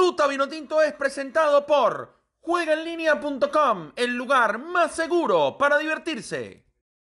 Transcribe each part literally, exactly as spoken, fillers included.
Ruta Vinotinto es presentado por juega en línea punto com, el lugar más seguro para divertirse.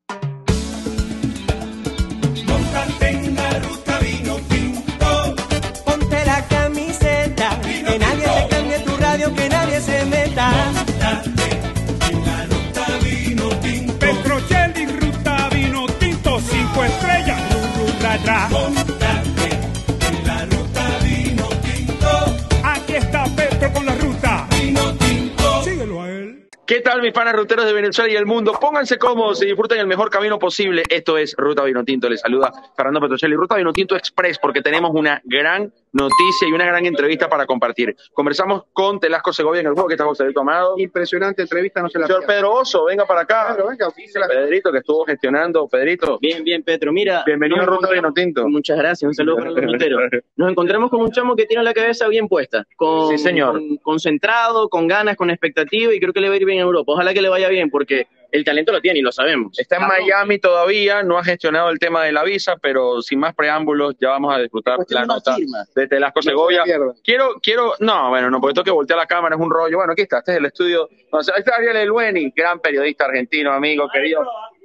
Móntate en la Ruta Vinotinto. Ponte la camiseta, Vinotinto. que nadie te cambie tu radio, que nadie se meta. Móntate en la Ruta Vinotinto. Petrocelli, Ruta Vinotinto, cinco estrellas, ru, ru, ra, ra. Móntate en la Ruta Vinotinto. Aquí está Petro con la ruta. Vinotinto. Síguelo a él. ¿Qué tal, mis panas ruteros de Venezuela y el mundo? Pónganse cómodos y disfruten el mejor camino posible. Esto es Ruta Vinotinto. Les saluda Fernando Petrocelli. Ruta Vinotinto Express, porque tenemos una gran noticia y una gran entrevista para compartir. Conversamos con Telasco Segovia en el juego. ¿Qué tal, José Amado? Impresionante entrevista, no se la Señor pierda. Pedro Oso, venga para acá. Pedro, venga, se la- Pedrito, que estuvo gestionando. Pedrito, Bien, bien, Petro. Mira, bienvenido a nos Ruta Vinotinto. Muchas gracias, un saludo para los ruteros. Nos encontramos con un chamo que tiene la cabeza bien puesta, con, Sí, señor. con- concentrado, con ganas, con expectativa, y creo que le va a ir bien en Europa. Ojalá que le vaya bien, porque el talento lo tiene y lo sabemos. Está en Miami todavía, no ha gestionado el tema de la visa, pero sin más preámbulos, ya vamos a disfrutar Cuestión la de una nota firma. de Telasco No se Segovia. la pierda. Quiero, quiero, no, bueno, no, porque tengo que voltear la cámara, es un rollo. Bueno, aquí está, este es el estudio. O sea, ahí está Ariel Elweni, gran periodista argentino, amigo, querido.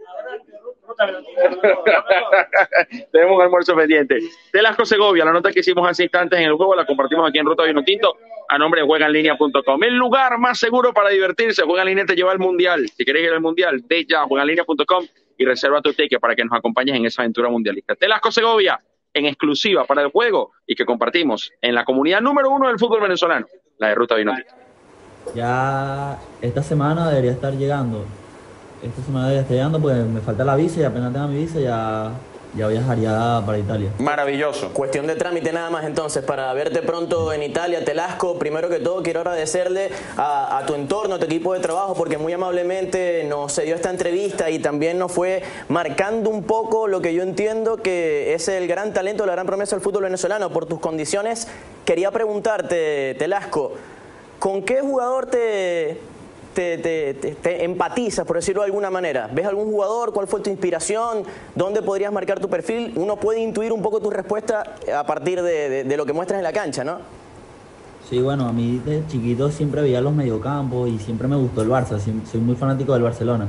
Tenemos un almuerzo pendiente. Telasco Segovia, la nota que hicimos hace instantes en el juego, la compartimos aquí en Ruta Vinotinto a nombre de juega en línea punto com. El lugar más seguro para divertirse. Juega en línea te lleva al mundial. Si querés ir al mundial, ve ya a juega en línea punto com y reserva tu ticket para que nos acompañes en esa aventura mundialista. Telasco Segovia, en exclusiva para el juego y que compartimos en la comunidad número uno del fútbol venezolano, la de Ruta Vinotinto. Ya esta semana debería estar llegando. Esta semana debería estar llegando porque me falta la visa y apenas tenga mi visa ya, ya viajaría para Italia. Maravilloso. Cuestión de trámite nada más entonces, para verte pronto en Italia. Telasco, primero que todo quiero agradecerle a, a tu entorno, a tu equipo de trabajo, porque muy amablemente nos dio esta entrevista y también nos fue marcando un poco lo que yo entiendo que es el gran talento, la gran promesa del fútbol venezolano. Por tus condiciones, quería preguntarte, Telasco, ¿con qué jugador te... Te, te, te, te empatizas, por decirlo de alguna manera? ¿Ves algún jugador? ¿Cuál fue tu inspiración? ¿Dónde podrías marcar tu perfil? Uno puede intuir un poco tu respuesta a partir de, de, de lo que muestras en la cancha, ¿no? Sí, bueno, a mí de chiquito siempre veía los mediocampos y siempre me gustó el Barça. Siem- Soy muy fanático del Barcelona.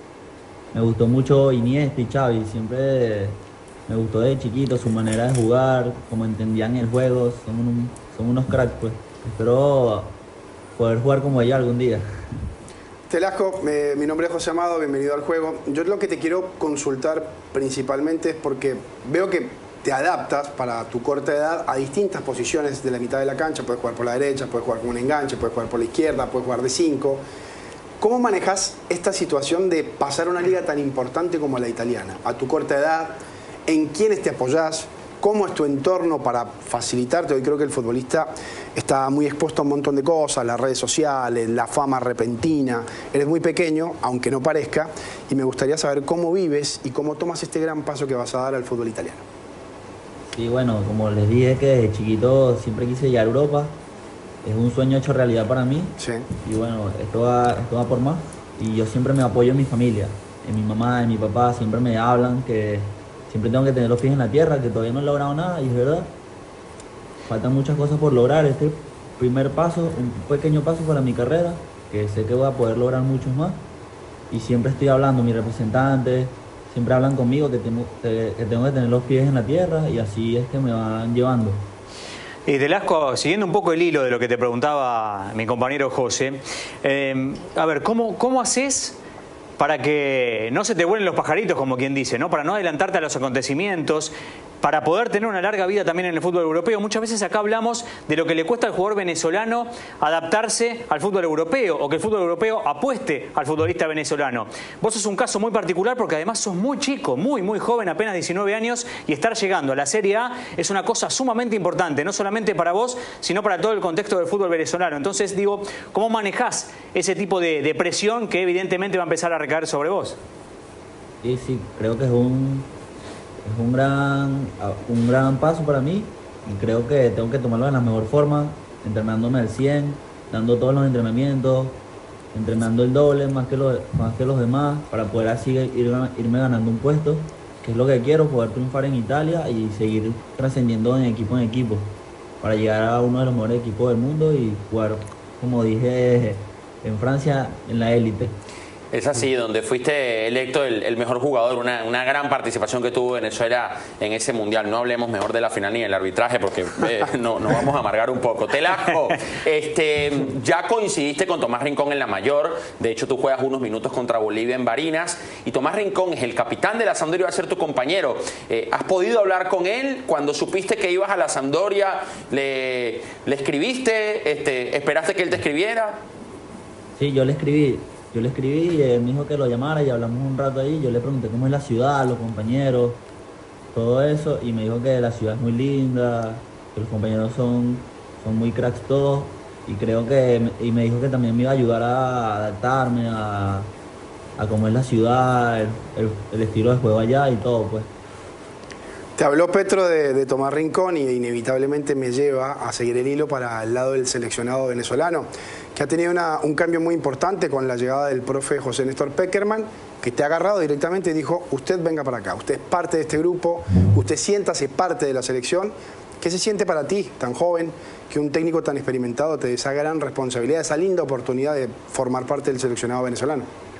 Me gustó mucho Iniesta y Xavi. Siempre me gustó de chiquito su manera de jugar, cómo entendían el juego. Son, un- son unos cracks, pues. Espero poder jugar como ella algún día. Telasco, eh, mi nombre es José Amado, bienvenido al juego. Yo lo que te quiero consultar principalmente es porque veo que te adaptas para tu corta edad a distintas posiciones de la mitad de la cancha. Puedes jugar por la derecha, puedes jugar como un enganche, puedes jugar por la izquierda, puedes jugar de cinco. ¿Cómo manejas esta situación de pasar a una liga tan importante como la italiana? A tu corta edad, ¿en quiénes te apoyás? ¿Cómo es tu entorno para facilitarte? Hoy creo que el futbolista está muy expuesto a un montón de cosas, las redes sociales, la fama repentina. Eres muy pequeño, aunque no parezca, y me gustaría saber cómo vives y cómo tomas este gran paso que vas a dar al fútbol italiano. Sí, bueno, como les dije que desde chiquito siempre quise llegar a Europa. Es un sueño hecho realidad para mí. Sí. Y bueno, esto va, esto va por más. Y yo siempre me apoyo en mi familia, en mi mamá, en mi papá. Siempre me hablan que siempre tengo que tener los pies en la tierra, que todavía no he logrado nada, y es verdad. Faltan muchas cosas por lograr. Este primer paso, un pequeño paso para mi carrera, que sé que voy a poder lograr muchos más. Y siempre estoy hablando, mis representantes, siempre hablan conmigo que tengo que, que tengo que tener los pies en la tierra, y así es que me van llevando. Y Telasco, siguiendo un poco el hilo de lo que te preguntaba mi compañero José, eh, a ver, ¿cómo, cómo haces para que no se te vuelen los pajaritos, como quien dice, ¿no? Para no adelantarte a los acontecimientos, para poder tener una larga vida también en el fútbol europeo? Muchas veces acá hablamos de lo que le cuesta al jugador venezolano adaptarse al fútbol europeo, o que el fútbol europeo apueste al futbolista venezolano. Vos sos un caso muy particular porque además sos muy chico, muy, muy joven, apenas diecinueve años, y estar llegando a la Serie A es una cosa sumamente importante, no solamente para vos, sino para todo el contexto del fútbol venezolano. Entonces, digo, ¿cómo manejás ese tipo de, de presión que evidentemente va a empezar a recaer sobre vos? Sí, sí, creo que es un, es un gran, un gran paso para mí, y creo que tengo que tomarlo de la mejor forma, entrenándome al cien, dando todos los entrenamientos, entrenando el doble más que, lo, más que los demás, para poder así ir, irme ganando un puesto, que es lo que quiero, poder triunfar en Italia y seguir trascendiendo de equipo en equipo, para llegar a uno de los mejores equipos del mundo y jugar, como dije, en Francia, en la élite. Es así, donde fuiste electo el, el mejor jugador, una, una gran participación que tuvo Venezuela en ese mundial. No hablemos mejor de la final ni del arbitraje porque eh, no, nos vamos a amargar un poco. Telasco, este, ya coincidiste con Tomás Rincón en la mayor. De hecho, tú juegas unos minutos contra Bolivia en Barinas. Y Tomás Rincón es el capitán de la Sampdoria y va a ser tu compañero. Eh, ¿Has podido hablar con él cuando supiste que ibas a la Sampdoria? ¿Le, le escribiste? Este, ¿Esperaste que él te escribiera? Sí, yo le escribí. Yo le escribí y él me dijo que lo llamara y hablamos un rato ahí. Yo le pregunté cómo es la ciudad, los compañeros, todo eso. Y me dijo que la ciudad es muy linda, que los compañeros son, son muy cracks todos. Y creo que, y me dijo que también me iba a ayudar a adaptarme a, a cómo es la ciudad, el, el, el estilo de juego allá y todo, pues. Te habló Petro de, de Tomás Rincón y inevitablemente me lleva a seguir el hilo para el lado del seleccionado venezolano, que ha tenido una, un cambio muy importante con la llegada del profe José Néstor Pekerman, que te ha agarrado directamente y dijo, usted venga para acá, usted es parte de este grupo, usted siéntase parte de la selección. ¿Qué se siente para ti, tan joven, que un técnico tan experimentado te dé esa gran responsabilidad, esa linda oportunidad de formar parte del seleccionado venezolano?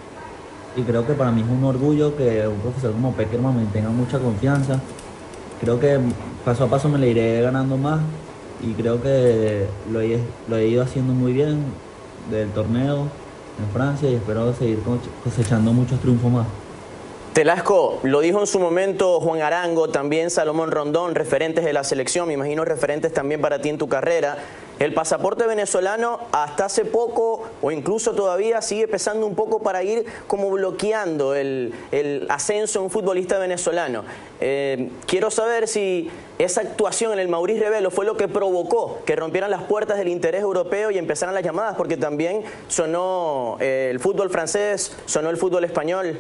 Y creo que para mí es un orgullo que un profesor como Pekerman me tenga mucha confianza. Creo que paso a paso me le iré ganando más y creo que lo he, lo he ido haciendo muy bien del torneo en Francia y espero seguir cosechando muchos triunfos más. Telasco, lo dijo en su momento Juan Arango, también Salomón Rondón, referentes de la selección, me imagino referentes también para ti en tu carrera. El pasaporte venezolano hasta hace poco o incluso todavía sigue pesando un poco para ir como bloqueando el, el ascenso de un futbolista venezolano. Eh, quiero saber si esa actuación en el Maurice Revelo fue lo que provocó que rompieran las puertas del interés europeo y empezaran las llamadas, porque también sonó eh, el fútbol francés, sonó el fútbol español.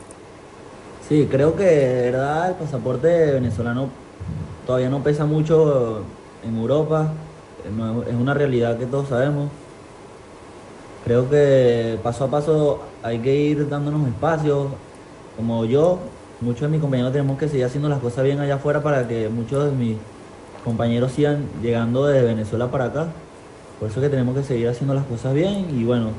Sí, creo que de verdad el pasaporte venezolano todavía no pesa mucho en Europa. Es una realidad que todos sabemos. Creo que paso a paso hay que ir dándonos espacios. Como yo, muchos de mis compañeros tenemos que seguir haciendo las cosas bien allá afuera para que muchos de mis compañeros sigan llegando desde Venezuela para acá. Por eso es que tenemos que seguir haciendo las cosas bien y bueno.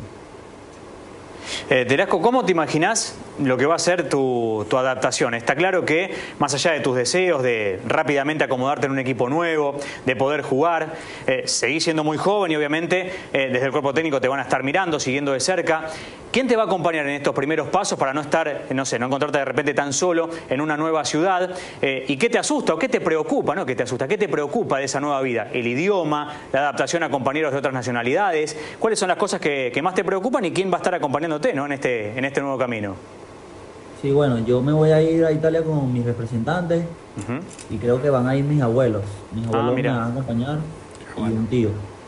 Eh, Telasco, ¿cómo te imaginás lo que va a ser tu, tu adaptación? Está claro que, más allá de tus deseos de rápidamente acomodarte en un equipo nuevo, de poder jugar, eh, seguís siendo muy joven y obviamente eh, desde el cuerpo técnico te van a estar mirando, siguiendo de cerca. ¿Quién te va a acompañar en estos primeros pasos para no estar, no sé, no encontrarte de repente tan solo en una nueva ciudad? Eh, ¿Y qué te asusta o qué te preocupa? ¿No? ¿Qué te asusta? ¿Qué te preocupa de esa nueva vida? ¿El idioma? ¿La adaptación a compañeros de otras nacionalidades? ¿Cuáles son las cosas que, que más te preocupan y quién va a estar acompañándote, ¿no? en, este, en este nuevo camino? Sí, bueno, yo me voy a ir a Italia con mis representantes uh-huh. y creo que van a ir mis abuelos. Mis abuelos ah, me van a acompañar y un tío.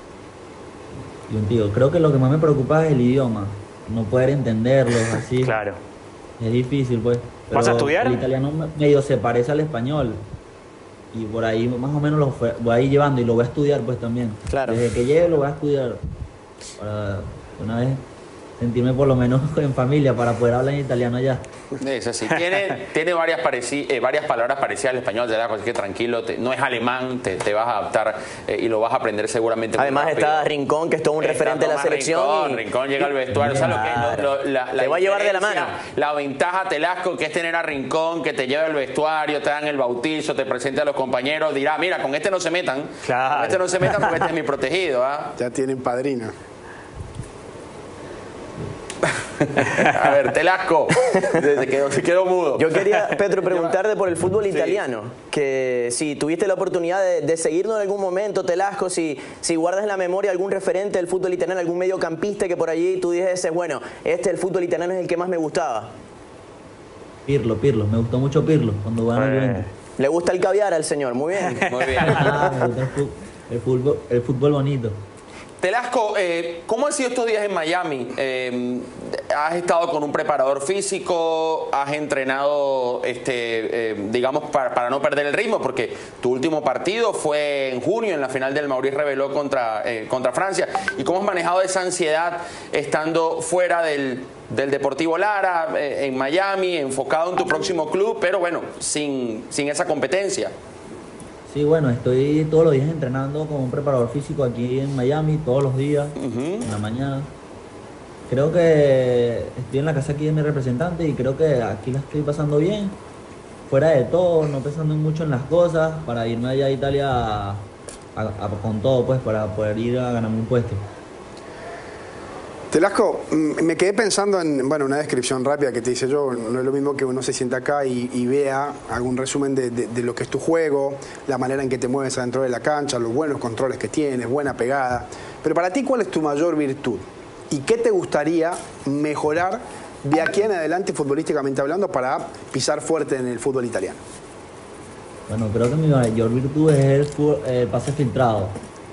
Y un tío. Creo que lo que más me preocupa es el idioma. No poder entenderlos así. Claro. Es difícil, pues. Pero ¿vas a estudiar? El italiano medio se parece al español. Y por ahí más o menos lo voy a ir llevando y lo voy a estudiar pues también. Claro. Desde que llegue lo voy a estudiar. Para una vez sentirme por lo menos en familia para poder hablar en italiano allá. Es así. Tiene, tiene varias, pareci eh, varias palabras parecidas al español, así que tranquilo, te, no es alemán, te, te vas a adaptar eh, y lo vas a aprender seguramente. Además está Rincón, que es todo un está referente de la selección. Rincón, y... Rincón llega al vestuario, claro. ¿sabes lo que lo, lo, la, la te va a llevar de la mano. La ventaja, Telasco, que es tener a Rincón, que te lleva al vestuario, te dan el bautizo, te presenta a los compañeros, dirá, mira, con este no se metan, claro. con este no se metan porque este es mi protegido. ¿Ah? Ya tienen padrino. A ver, Telasco, se quedó, se quedó mudo. Yo quería, Petro, preguntarte por el fútbol italiano, sí. que si tuviste la oportunidad de, de seguirnos en algún momento, Telasco, si, si guardas en la memoria algún referente del fútbol italiano, algún mediocampista que por allí tú dices, bueno, este el fútbol italiano es el que más me gustaba. Pirlo, Pirlo, me gustó mucho Pirlo cuando va eh. Le gusta el caviar al señor, muy bien. Muy bien. Ah, me gusta el fútbol, el fútbol, el fútbol bonito. Telasco, eh, ¿cómo han sido estos días en Miami? Eh, ¿Has estado con un preparador físico? ¿Has entrenado, este, eh, digamos, para, para no perder el ritmo? Porque tu último partido fue en junio, en la final del Maurice Revelo contra, eh, contra Francia. ¿Y cómo has manejado esa ansiedad estando fuera del, del Deportivo Lara, eh, en Miami, enfocado en tu próximo club, pero bueno, sin, sin esa competencia? Sí, bueno, estoy todos los días entrenando con un preparador físico aquí en Miami, todos los días, uh-huh. en la mañana. Creo que estoy en la casa aquí de mi representante y creo que aquí la estoy pasando bien, fuera de todo, no pensando mucho en las cosas, para irme allá a Italia a, a, a, con todo, pues, para poder ir a ganarme un puesto. Telasco, me quedé pensando en, bueno, una descripción rápida que te hice yo. No es lo mismo que uno se sienta acá y, y vea algún resumen de, de, de lo que es tu juego, la manera en que te mueves adentro de la cancha, los buenos controles que tienes, buena pegada. Pero para ti, ¿cuál es tu mayor virtud? ¿Y qué te gustaría mejorar de aquí en adelante, futbolísticamente hablando, para pisar fuerte en el fútbol italiano? Bueno, creo que mi mayor virtud es el, fútbol, el pase filtrado.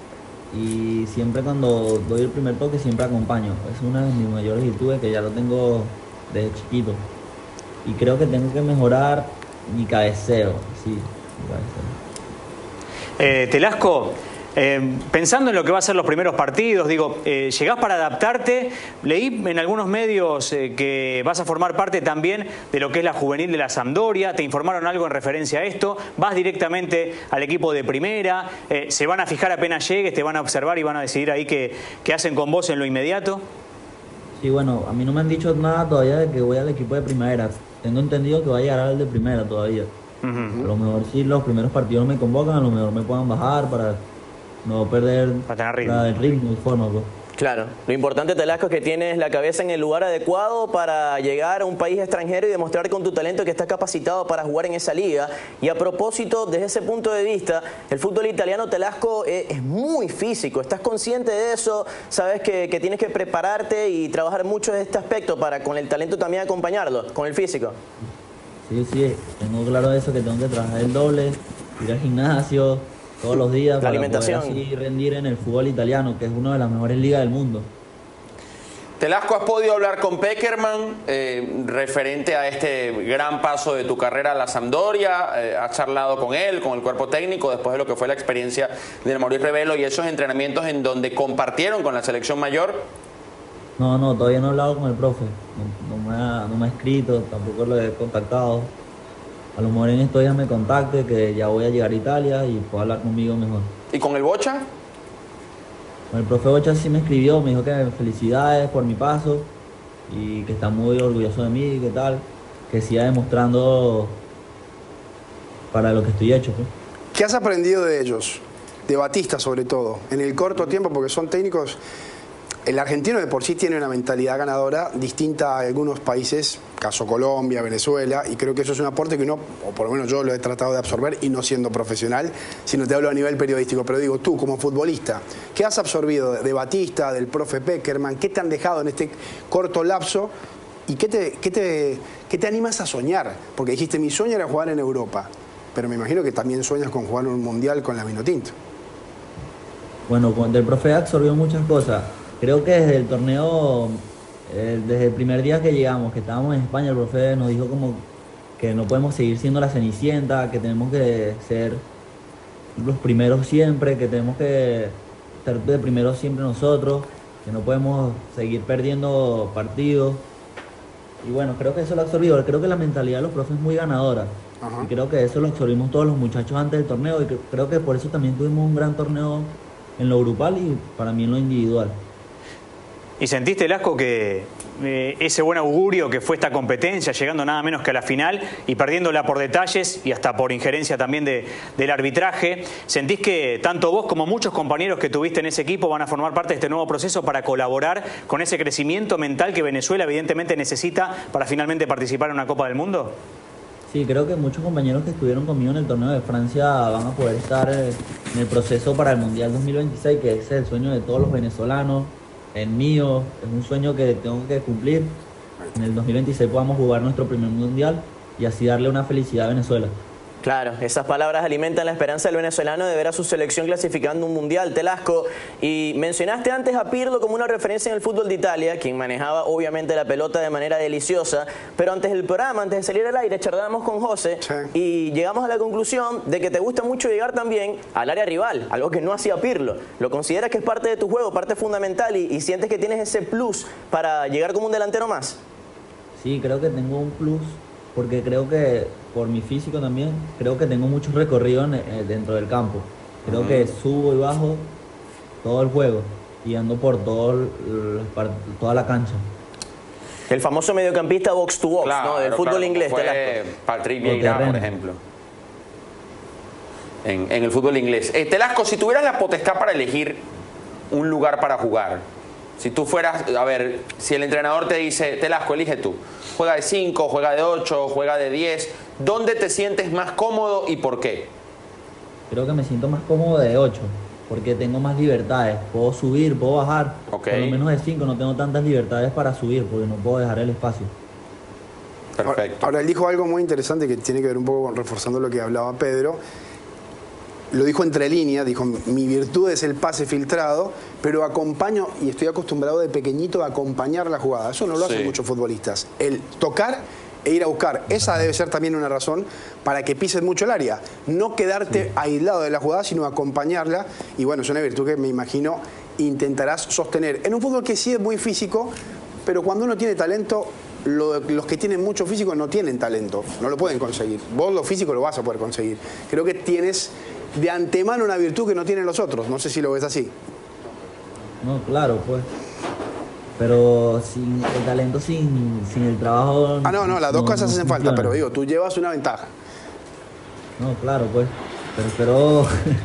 Y siempre cuando doy el primer toque siempre acompaño. Es una de mis mayores virtudes que ya lo tengo desde chiquito. Y creo que tengo que mejorar mi cabeceo, sí, mi cabeceo. Eh, Telasco, eh, pensando en lo que va a ser los primeros partidos, digo, eh, llegás para adaptarte. Leí en algunos medios eh, que vas a formar parte también de lo que es la juvenil de la Sampdoria. ¿Te informaron algo en referencia a esto? ¿Vas directamente al equipo de primera? Eh, ¿Se van a fijar apenas llegues, te van a observar y van a decidir ahí qué, qué hacen con vos en lo inmediato? Sí, bueno, a mí no me han dicho nada todavía de que voy al equipo de primera. Tengo entendido que voy a llegar al de primera todavía. Uh-huh. A lo mejor si los primeros partidos me convocan, a lo mejor me puedan bajar para no perder para tener ritmo. el ritmo y forma, pues. Claro, lo importante, Telasco, es que tienes la cabeza en el lugar adecuado para llegar a un país extranjero y demostrar con tu talento que estás capacitado para jugar en esa liga. Y a propósito, desde ese punto de vista, el fútbol italiano, Telasco, es, es muy físico. ¿Estás consciente de eso? ¿Sabes que, que tienes que prepararte y trabajar mucho en este aspecto para con el talento también acompañarlo, con el físico? Sí, sí, tengo claro eso, que tengo que trabajar el doble, ir al gimnasio todos los días la para alimentación. poder así rendir en el fútbol italiano, que es una de las mejores ligas del mundo. Telasco, ¿has podido hablar con Pekerman eh, referente a este gran paso de tu carrera a la Sampdoria? Eh, ¿Has charlado con él, con el cuerpo técnico, después de lo que fue la experiencia del Maurice Revelo y esos entrenamientos en donde compartieron con la selección mayor? No, no, todavía no he hablado con el profe, no, no, me, ha, no me ha escrito, tampoco lo he contactado. A lo mejor en estos días me contacte, que ya voy a llegar a Italia y puedo hablar conmigo mejor. ¿Y con el Bocha? Con el profe Bocha sí me escribió, me dijo que felicidades por mi paso y que está muy orgulloso de mí, que tal, que siga demostrando para lo que estoy hecho, pues. ¿Qué has aprendido de ellos? De Batista sobre todo, en el corto tiempo, porque son técnicos. El argentino de por sí tiene una mentalidad ganadora distinta a algunos países, caso Colombia, Venezuela, y creo que eso es un aporte que uno, o por lo menos yo lo he tratado de absorber, y no siendo profesional, sino te hablo a nivel periodístico, pero digo, tú como futbolista, ¿qué has absorbido de Batista, del profe Pekerman? ¿Qué te han dejado en este corto lapso? ¿Y qué te, qué te, qué te animas a soñar? Porque dijiste, mi sueño era jugar en Europa, pero me imagino que también sueñas con jugar un mundial con la Vinotinto. Bueno, del profe absorbió muchas cosas. Creo que desde el torneo, eh, desde el primer día que llegamos, que estábamos en España, el profe nos dijo como que no podemos seguir siendo la Cenicienta, que tenemos que ser los primeros siempre, que tenemos que estar de primeros siempre nosotros, que no podemos seguir perdiendo partidos. Y bueno, creo que eso lo absorbió. Creo que la mentalidad de los profes es muy ganadora. Ajá. Y creo que eso lo absorbimos todos los muchachos antes del torneo, y creo que por eso también tuvimos un gran torneo en lo grupal y para mí en lo individual. ¿Y sentiste, Telasco, que eh, ese buen augurio que fue esta competencia, llegando nada menos que a la final y perdiéndola por detalles y hasta por injerencia también de, del arbitraje, sentís que tanto vos como muchos compañeros que tuviste en ese equipo van a formar parte de este nuevo proceso para colaborar con ese crecimiento mental que Venezuela evidentemente necesita para finalmente participar en una Copa del Mundo? Sí, creo que muchos compañeros que estuvieron conmigo en el torneo de Francia van a poder estar en el proceso para el Mundial dos mil veintiséis, que ese es el sueño de todos los venezolanos. El mío es un sueño que tengo que cumplir. En el dos mil veintiséis podamos jugar nuestro primer mundial y así darle una felicidad a Venezuela. Claro, esas palabras alimentan la esperanza del venezolano de ver a su selección clasificando un mundial, Telasco. Y mencionaste antes a Pirlo como una referencia en el fútbol de Italia, quien manejaba obviamente la pelota de manera deliciosa, pero antes del programa, antes de salir al aire, charlábamos con José, sí, y llegamos a la conclusión de que te gusta mucho llegar también al área rival, algo que no hacía Pirlo. ¿Lo consideras que es parte de tu juego, parte fundamental, y, y sientes que tienes ese plus para llegar como un delantero más? Sí, creo que tengo un plus porque creo que por mi físico también, creo que tengo mucho recorrido en- eh, dentro del campo. Creo que subo y bajo todo el juego y ando por todo el- el par- toda la cancha. El famoso mediocampista box to box, Claro, ¿no? Del fútbol claro, inglés. como Telasco. fue Patrick Por Vieira, por terreno. ejemplo. En, en el fútbol inglés. Eh, Telasco, si tuvieras la potestad para elegir un lugar para jugar, si tú fueras, a ver, si el entrenador te dice, Telasco, elige tú, juega de cinco, juega de ocho, juega de diez, ¿dónde te sientes más cómodo y por qué? Creo que me siento más cómodo de ocho, porque tengo más libertades. Puedo subir, puedo bajar. Ok. Por lo menos de cinco no tengo tantas libertades para subir, porque no puedo dejar el espacio. Perfecto. Ahora, él dijo algo muy interesante que tiene que ver un poco con reforzando lo que hablaba Pedro. Lo dijo entre líneas, dijo, mi virtud es el pase filtrado, pero acompaño, y estoy acostumbrado de pequeñito a acompañar la jugada. Eso no lo Sí. hacen muchos futbolistas. El tocar e ir a buscar. Esa debe ser también una razón para que pises mucho el área. No quedarte aislado de la jugada, sino acompañarla. Y bueno, es una virtud que me imagino intentarás sostener. En un fútbol que sí es muy físico, pero cuando uno tiene talento, lo- los que tienen mucho físico no tienen talento, no lo pueden conseguir. Vos lo físico lo vas a poder conseguir. Creo que tienes de antemano una virtud que no tienen los otros. No sé si lo ves así. No, claro, pues. Pero sin el talento, sin, sin el trabajo... Ah, no, no, las dos cosas hacen falta, funciona. pero digo, tú llevas una ventaja. No, claro, pues. Pero espero...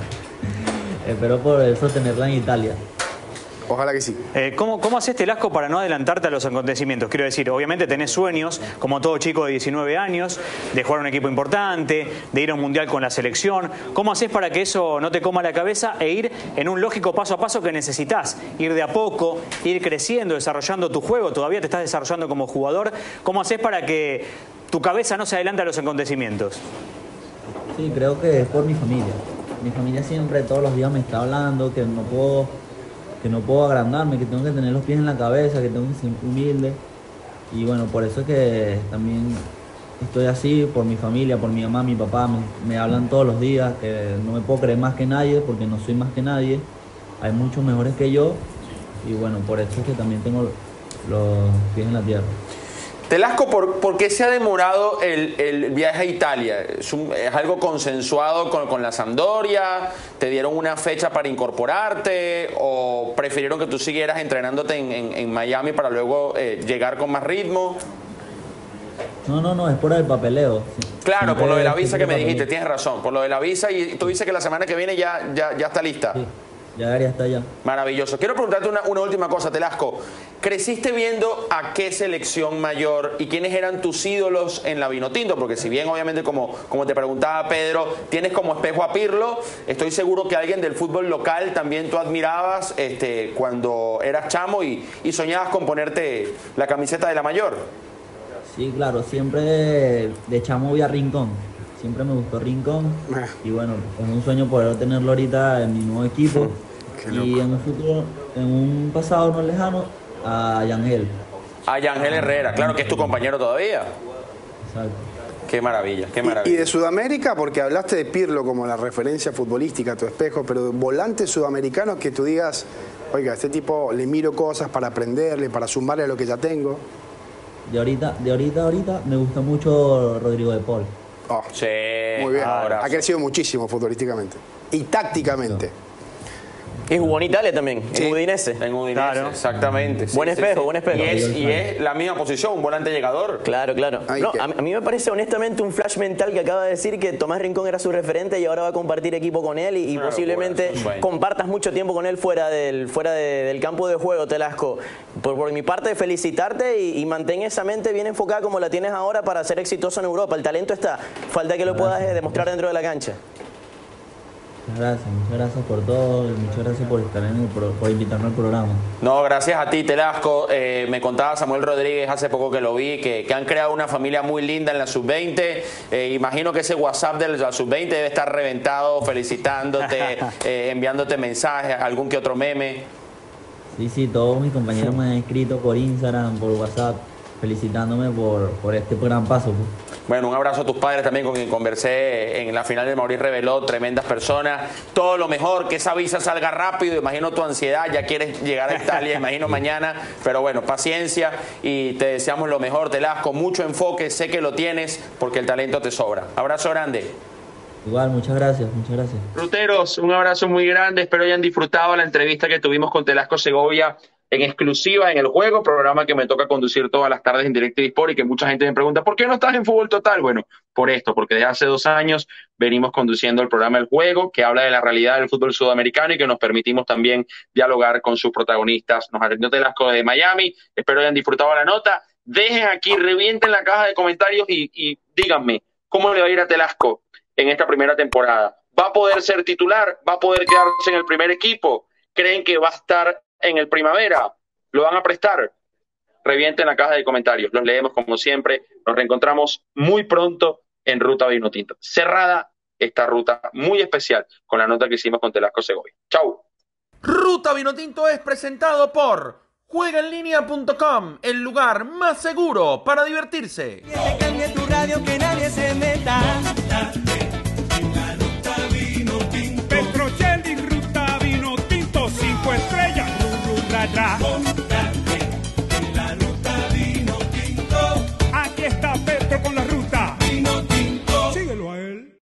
espero poder sostenerla en Italia. Ojalá que sí. Eh, ¿cómo, ¿Cómo haces, Telasco, para no adelantarte a los acontecimientos? Quiero decir, obviamente tenés sueños, como todo chico de diecinueve años, de jugar a un equipo importante, de ir a un mundial con la selección. ¿Cómo haces para que eso no te coma la cabeza e ir en un lógico paso a paso que necesitas? Ir de a poco, ir creciendo, desarrollando tu juego. Todavía te estás desarrollando como jugador. ¿Cómo haces para que tu cabeza no se adelante a los acontecimientos? Sí, creo que es por mi familia. Mi familia siempre, todos los días me está hablando que no puedo, que no puedo agrandarme, que tengo que tener los pies en la cabeza, que tengo que ser humilde. Y bueno, por eso es que también estoy así, por mi familia, por mi mamá, mi papá, me, me hablan todos los días, que no me puedo creer más que nadie, porque no soy más que nadie. Hay muchos mejores que yo, y bueno, por eso es que también tengo los pies en la tierra. Telasco, ¿por, ¿por qué se ha demorado el, el viaje a Italia? ¿Es, un- es algo consensuado con, con la Sampdoria? ¿Te dieron una fecha para incorporarte? ¿O prefirieron que tú siguieras entrenándote en, en- en Miami para luego eh, llegar con más ritmo? No, no, no, es por el papeleo. Claro, por Siempre- lo de la visa que me siempre dijiste, papeleo. tienes razón. Por lo de la visa, y tú dices que la semana que viene ya, ya, ya está lista. Sí, ya debería estar allá. Maravilloso. Quiero preguntarte una, una última cosa, Telasco. ¿Creciste viendo a qué selección mayor y quiénes eran tus ídolos en la Vinotinto? Porque si bien, obviamente, como, como te preguntaba Pedro, tienes como espejo a Pirlo, estoy seguro que alguien del fútbol local también tú admirabas este, cuando eras chamo y, y soñabas con ponerte la camiseta de la mayor. Sí, claro, siempre de, de chamo voy a Rincón. Siempre me gustó Rincón. Y bueno, es un sueño poder tenerlo ahorita en mi nuevo equipo. Y en un futuro, en un pasado no lejano, a Yangel. A Yangel Herrera, claro que es tu compañero todavía. Exacto. Qué maravilla, qué Y, maravilla. y de Sudamérica, porque hablaste de Pirlo como la referencia futbolística, tu espejo, pero volantes sudamericanos que tú digas, oiga, a este tipo le miro cosas para aprenderle, para sumarle a lo que ya tengo. De ahorita, de ahorita, ahorita me gusta mucho Rodrigo de Paul. Oh, Sí, muy bien. ahora Ha crecido muchísimo futbolísticamente. Y tácticamente. Y jugó en Italia también, Sí. en Udinese. En Udinese, Claro. exactamente. Buen espejo, buen espejo. Y es, y es la misma posición, un volante llegador. Claro, claro. Ay, No, qué- a, a mí me parece honestamente un flash mental que acaba de decir que Tomás Rincón era su referente y ahora va a compartir equipo con él y, y Una posiblemente locura, es un sueño. compartas mucho tiempo con él fuera del fuera de- del campo de juego, Telasco. Por, por mi parte, felicitarte y, y mantén esa mente bien enfocada como la tienes ahora para ser exitoso en Europa. El talento está, falta que lo puedas eh, demostrar dentro de la cancha. Muchas gracias, muchas gracias por todo, y muchas gracias por estar en el pro- por invitarme al programa. No, gracias a ti, Telasco. Eh, me contaba Samuel Rodríguez hace poco que lo vi, que, que han creado una familia muy linda en la sub veinte. Eh, imagino que ese WhatsApp de la sub veinte debe estar reventado, felicitándote, eh, enviándote mensajes, algún que otro meme. Sí, sí, todos mis compañeros me han escrito por Instagram, por WhatsApp, felicitándome por, por este gran paso, pues. Bueno, un abrazo a tus padres también, con quien conversé en la final de Maurice Reveló, tremendas personas. Todo lo mejor, que esa visa salga rápido. Imagino tu ansiedad, ya quieres llegar a Italia, imagino mañana. Pero bueno, paciencia y te deseamos lo mejor, Telasco. Mucho enfoque, sé que lo tienes porque el talento te sobra. Abrazo grande. Igual, muchas gracias, muchas gracias. Ruteros, un abrazo muy grande. Espero hayan disfrutado la entrevista que tuvimos con Telasco Segovia en exclusiva en El Juego, programa que me toca conducir todas las tardes en DirecTV Sport, y que mucha gente me pregunta, ¿por qué no estás en Fútbol Total? Bueno, por esto, porque desde hace dos años venimos conduciendo el programa El Juego, que habla de la realidad del fútbol sudamericano y que nos permitimos también dialogar con sus protagonistas. Nos atendió Telasco de Miami. Espero hayan disfrutado la nota. Dejen aquí, revienten la caja de comentarios y, y díganme, ¿cómo le va a ir a Telasco en esta primera temporada? ¿Va a poder ser titular? ¿Va a poder quedarse en el primer equipo? ¿Creen que va a estar en el Primavera? ¿Lo van a prestar? Revienten la caja de comentarios. Los leemos como siempre. Nos reencontramos muy pronto en Ruta Vinotinto. Cerrada esta ruta muy especial con la nota que hicimos con Telasco Segovia. ¡Chau! Ruta Vinotinto es presentado por juega en línea punto com, el lugar más seguro para divertirse. Que te cambie tu radio, que nadie se meta. Petrocelli, Ruta Vinotinto, cinco estrellas, ru, ru, ra, ra. Móntate en la ruta Vinotinto. Aquí está Petro con la ruta. Vinotinto. Síguelo a él.